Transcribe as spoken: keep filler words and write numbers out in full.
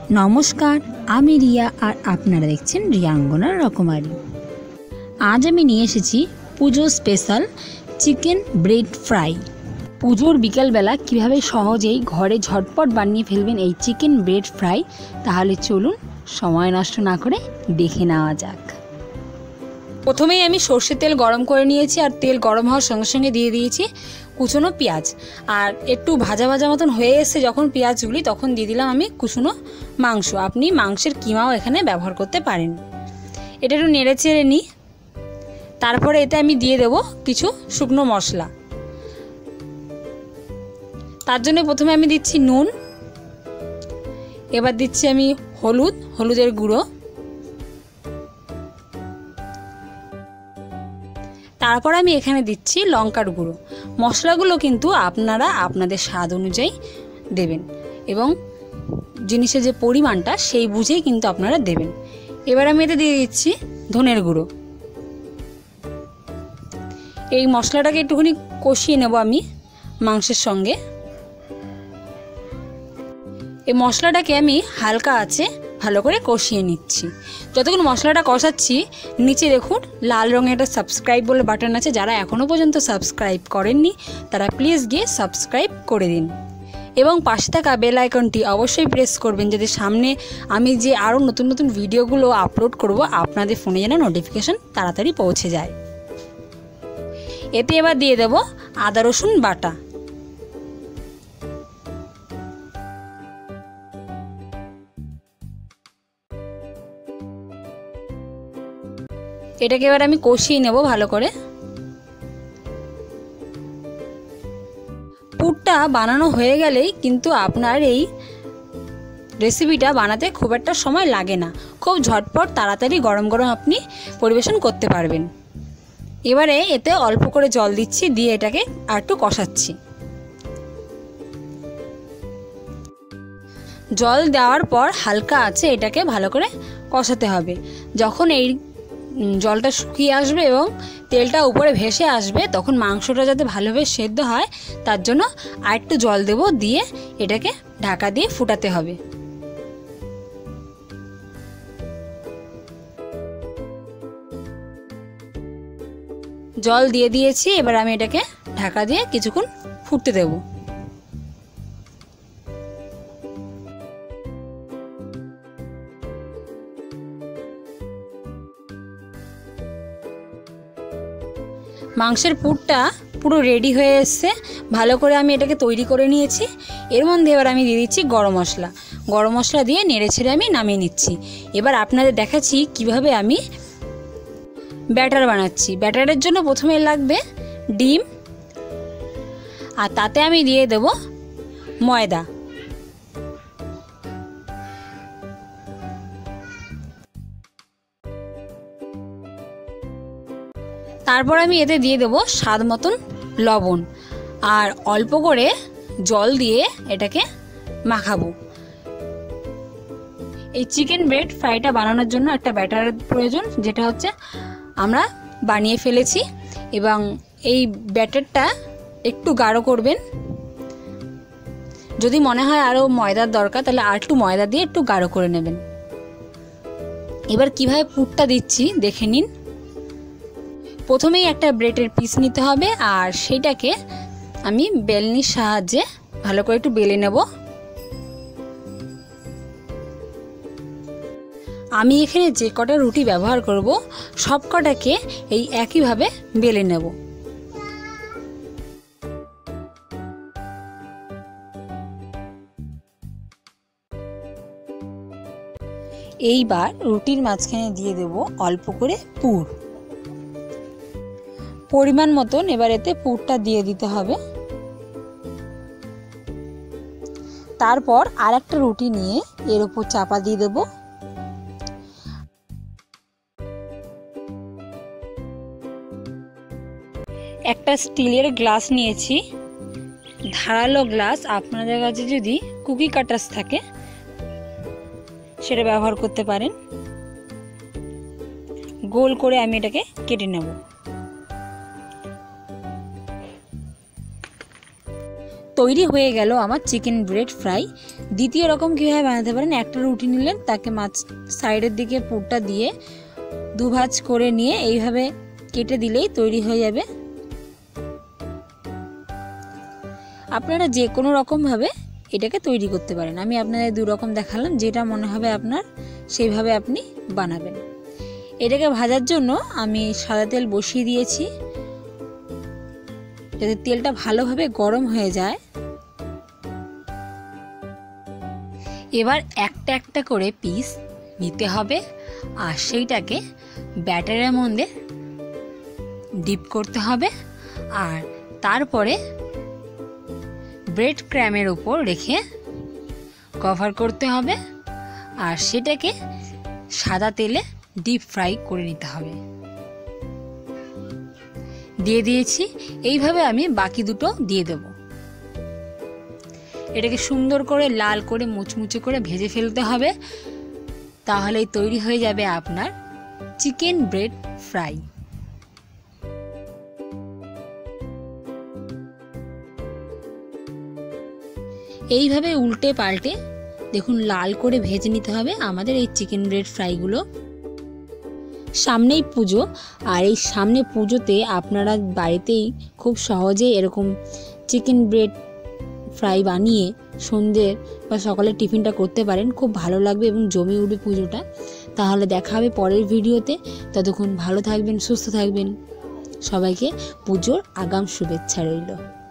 नमस्कार आमी रिया और आपनारा देखছেন রিয়াঙ্গনার রকমারি। आज आमी निये एसेছি Pujo special chicken bread fry. पुजोर बिकेल बेला किभाबे सहजेई घरे झटपट बानिये फेलबेन এই चिकेन ब्रेड फ्राई, ताहले चलुन समय नष्ट ना करे देखे नेওয়া যাক। प्रथमेই आमी सर्षेर तेल गरम करे निয়েছি और तेल गरम हওয়ার संगे संगे दिए दिएছি कुचनो पेঁয়াজ और एकटू भाजा भाजा मतन हये एसेছে যখন পেঁয়াজগুলি তখন দিয়ে দিলাম আমি কুচনো মাংস। আপনি মাংসের কিমাও এখানে ব্যবহার করতে পারেন। এটা একটু নেড়ে চেড়ে নিই। তারপরে এতে আমি দিয়ে দেব কিছু শুকনো মশলা। তার জন্য প্রথমে আমি দিচ্ছি নুন, এবার দিচ্ছি আমি হলুদ, হলুদের গুঁড়ো, তারপর আমি এখানে দিচ্ছি লঙ্কার গুঁড়ো। মশলাগুলো কিন্তু আপনারা আপনাদের স্বাদ অনুযায়ী দেবেন এবং জিনিসের যে পরিমাণটা সেই বুঝেই কিন্তু আপনারা দেবেন। এবার আমি এতে দিয়ে দিচ্ছি ধনের গুঁড়ো। এই মশলাটাকে একটুখানি কষিয়ে নেব আমি মাংসের সঙ্গে। এই মশলাটাকে আমি হালকা আছে ভালো করে কষিয়ে নিচ্ছি। যতক্ষণ মশলাটা কষাচ্ছি নিচে দেখুন লাল রঙের একটা সাবস্ক্রাইব বলে বাটন আছে। যারা এখনও পর্যন্ত সাবস্ক্রাইব করেননি তারা প্লিজ গিয়ে সাবস্ক্রাইব করে দিন এবং পাশে থাকা বেল আইকনটি অবশ্যই প্রেস করবেন, যাতে সামনে আমি যে আরও নতুন নতুন ভিডিওগুলো আপলোড করব আপনাদের ফোনে যেন নোটিফিকেশন তাড়াতাড়ি পৌঁছে যায়। এতে এবার দিয়ে দেব আদা রসুন বাটা। এটাকে এবার আমি কষিয়ে নেব ভালো করে। পুরটা বানানো হয়ে গেলেই কিন্তু আপনার এই রেসিপিটা বানাতে খুব একটা সময় লাগে না, খুব ঝটপট তাড়াতাড়ি গরম গরম আপনি পরিবেশন করতে পারবেন। এবারে এতে অল্প করে জল দিচ্ছি, দিয়ে এটাকে আর একটু কষাচ্ছি। জল দেওয়ার পর হালকা আছে এটাকে ভালো করে কষাতে হবে। যখন এই জলটা শুকিয়ে আসবে এবং তেলটা উপরে ভেসে আসবে তখন মাংসটা যাতে ভালোভাবে সেদ্ধ হয় তার জন্য আর একটু জল দেব, দিয়ে এটাকে ঢাকা দিয়ে ফুটাতে হবে। জল দিয়ে দিয়েছি, এবার আমি এটাকে ঢাকা দিয়ে কিছুক্ষণ ফুটতে দেব। মাংসের পুরটা পুরো রেডি হয়ে এসছে, ভালো করে আমি এটাকে তৈরি করে নিয়েছি। এর মধ্যে এবার আমি দিয়ে দিচ্ছি গরম মশলা। গরম মশলা দিয়ে নেড়ে ছেড়ে আমি নামিয়ে নিচ্ছি। এবার আপনাদের দেখাচ্ছি কিভাবে আমি ব্যাটার বানাচ্ছি। ব্যাটারের জন্য প্রথমে লাগবে ডিম আর তাতে আমি দিয়ে দেব ময়দা। তারপর আমি এতে দিয়ে দেব স্বাদ মতন লবণ আর অল্প করে জল দিয়ে এটাকে মাখাবো। এই চিকেন ব্রেড ফ্রাইটা বানানোর জন্য একটা ব্যাটারের প্রয়োজন, যেটা হচ্ছে আমরা বানিয়ে ফেলেছি এবং এই ব্যাটারটা একটু গাঢ় করবেন। যদি মনে হয় আরও ময়দার দরকার তাহলে আর একটু ময়দা দিয়ে একটু গাঢ় করে নেবেন। এবার কিভাবে পুরটা দিচ্ছি দেখে নিন। প্রথমেই একটা ব্রেডের পিস নিতে হবে আর সেটাকে আমি বেলনির সাহায্যে ভালো করে একটু বেলে নেব। আমি এখানে যে কটা রুটি ব্যবহার করব সব কটাকে এই একইভাবে বেলে নেব। এইবার রুটির মাঝখানে দিয়ে দেব অল্প করে পুর। পরিমাণ মতন এবার এতে পুরটা দিয়ে দিতে হবে। তারপর আর একটা রুটি নিয়ে এর উপর চাপা দিয়ে দেব। একটা স্টিলের গ্লাস নিয়েছি, ধারালো গ্লাস। আপনাদের কাছে যদি কুকি কাটার্স থাকে সেটা ব্যবহার করতে পারেন। গোল করে আমি এটাকে কেটে নেব। তৈরি হয়ে গেল আমার চিকেন ব্রেড ফ্রাই। দ্বিতীয় রকম কীভাবে বানাতে পারেন, একটা রুটি নিলেন, তাকে মাছ সাইডের দিকে পুরটা দিয়ে দুভাজ করে নিয়ে এইভাবে কেটে দিলেই তৈরি হয়ে যাবে। আপনারা যে কোনো রকমভাবে এটাকে তৈরি করতে পারেন। আমি আপনাদের দু রকম দেখালাম, যেটা মনে হবে আপনার সেইভাবে আপনি বানাবেন। এটাকে ভাজার জন্য আমি সাদা তেল বসিয়ে দিয়েছি, যাতে তেলটা ভালোভাবে গরম হয়ে যায়। এবার একটা একটা করে পিস নিতে হবে আর সেইটাকে ব্যাটারের মধ্যে ডিপ করতে হবে, আর তারপরে ব্রেড ক্র্যামের উপর রেখে কভার করতে হবে, আর সেটাকে সাদা তেলে ডিপ ফ্রাই করে নিতে হবে। দিয়ে দিয়েছি, এইভাবে আমি বাকি দুটো দিয়ে দেব। এটাকে সুন্দর করে লাল করে মুচমুচে করে ভেজে ফেলতে হবে, তাহলেই তৈরি হয়ে যাবে আপনার চিকেন ব্রেড ফ্রাই। এইভাবে উল্টে পাল্টে দেখুন লাল করে ভেজে নিতে হবে আমাদের এই চিকেন ব্রেড ফ্রাইগুলো। সামনেই পুজো, আর এই সামনে পুজোতে আপনারা বাড়িতেই খুব সহজে এরকম চিকেন ব্রেড ফ্রাই বানিয়ে সন্ধ্যে বা সকালে টিফিনটা করতে পারেন, খুব ভালো লাগবে এবং জমে উঠবে পুজোটা। তাহলে দেখা হবে পরের ভিডিওতে, ততক্ষণ ভালো থাকবেন, সুস্থ থাকবেন। সবাইকে পুজোর আগাম শুভেচ্ছা রইল।